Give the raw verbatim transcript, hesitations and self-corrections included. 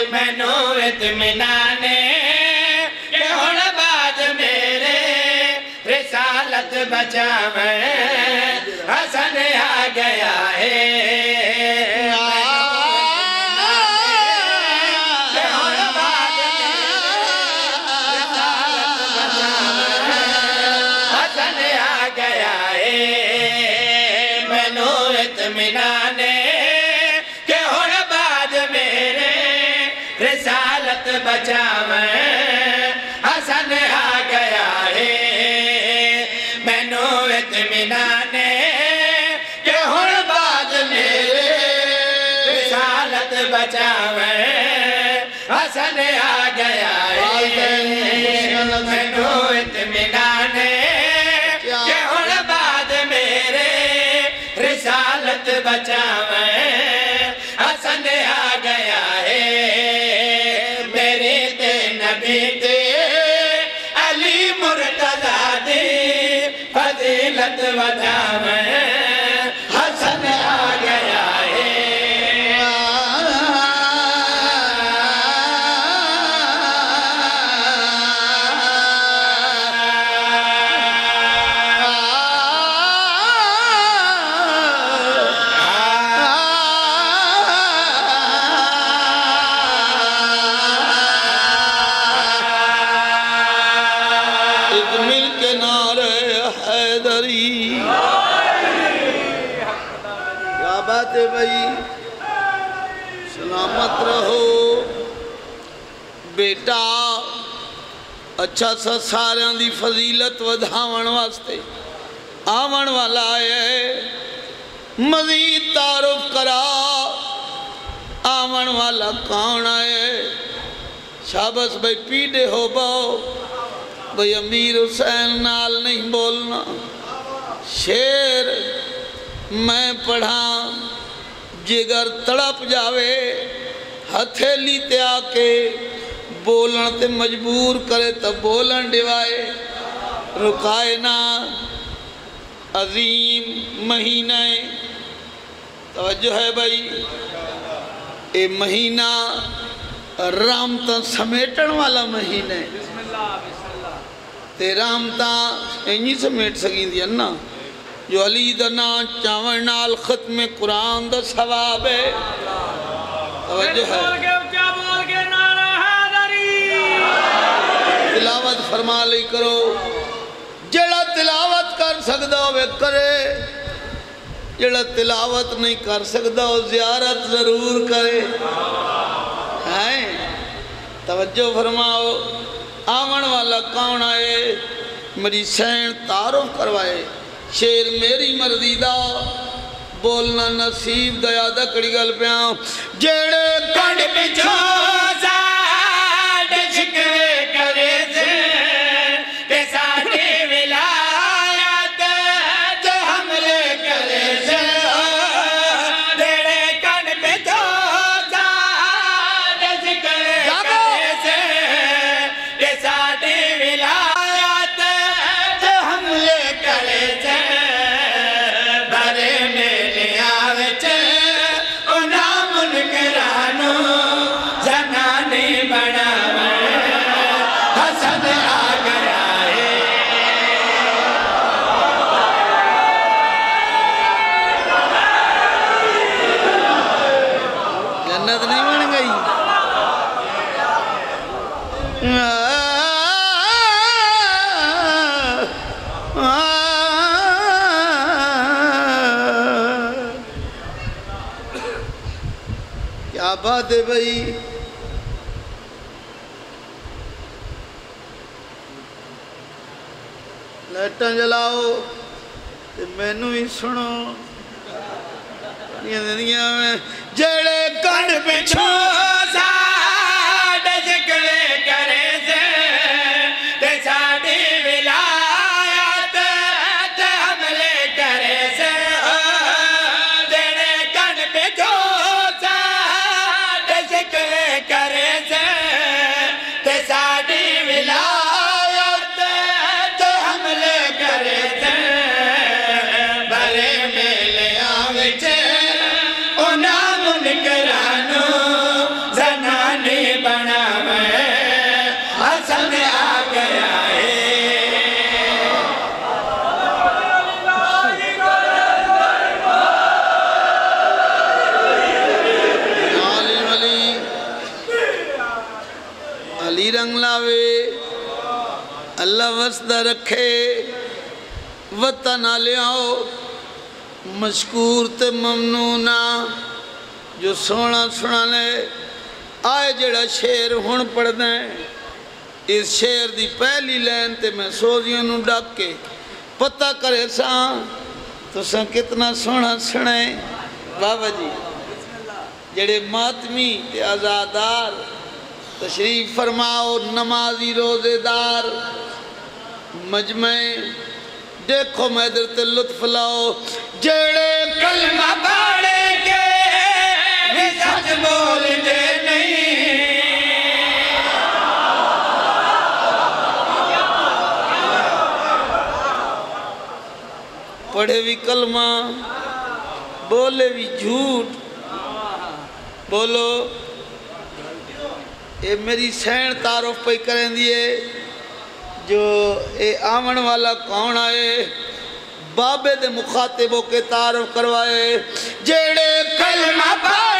مینو اطمینان کہ ہن بعد میرے رسالت بچاویں حسن آ گیا ہے بچاویں حسن آ گیا ہے مینو اطمینان کہ ہن بعد میرے رسالت بچاویں حسن آ گیا ہے مینو اطمینان کہ ہن بعد میرے رسالت بچاویں حسن آ گیا ہے علی مرتضیٰ دی فضیلت وداویں حسن آ گیا ہے بھائی سلامت رہو بیٹا اچھا سا ساریاں دی فضیلت ودھاون واسطے آون والا ہے مزید تعارف کرا آون والا کون ہے شابس بھائی پیڑے ہو باؤ بھائی امیر حسین نال نہیں بولنا شیر میں پڑھا جگر تڑپ جاوے ہتھیلی تے آکے بولن تے مجبور کرے تا بولن ڈیوائے رکائے نا عظیم مہینہ توجہ ہے بھائی اے مہینہ رامتاں سمیٹن والا مہینہ تے رامتاں انہی سمیٹ سکیں دیا نا جو علی دنا چاون نال ختم قرآن دا ثواب ہے توجہ ہے تلاوت فرما لئی کرو جڑا تلاوت کر سکتا ہوئے کرے جڑا تلاوت نہیں کر سکتا ہو زیارت ضرور کرے ہیں توجہ فرماؤ آون والا کون آئے میری سین تعارف کروائے شیر میری مرضی دا بولنا نصیب دیا دکڑی گل پیاں جیڑے کنڈ پچھو زاد شکوے کرے سے کہ ساڑی ولایت جو حملے کرے سے جیڑے کنڈ پچھو زاد شکوے کرے سے کہ ساڑی ولایت جو حملے کرے سے کیا بات ہے بھائی لائٹاں جلاؤ مینو ہی سنو دنیا میں جڑے کنڈ پچھو ساڑ شکوے کرے سے تے ساڑی ولایت تے حملے کرے سے جڑے کنڈ پچھو ساڑ شکوے کرے سے تے ساڑی ولایت تے حملے کرے سے بھرے میلے آوچے کرانو جنگ لاوے اللہ وسدہ رکھے وطن آلیاؤ مشکور تے ممنونہ جو سونا سنانے آئے جڑا شیر ہون پڑھ دیں اس شیر دی پہلی لین تے میں سوزیوں نو ڈاک کے پتہ کرے ساں تو ساں کتنا سونا سنے بابا جی جڑے ماتمی تے آزادار تشریف فرماؤ نمازی روزے دار مجمع دیکھو میں در تے لطف لاؤ جڑے کلمہ پاڑے کے بھی سچ بول دے نہیں پڑھے بھی کلمہ بولے بھی جھوٹ بولو اے میری سین تعارف پہ کریں دیئے جو اے آمن والا کون آئے بابے دے مخاطبوں کے تعارف کروائے جڑے کلمہ پاڑے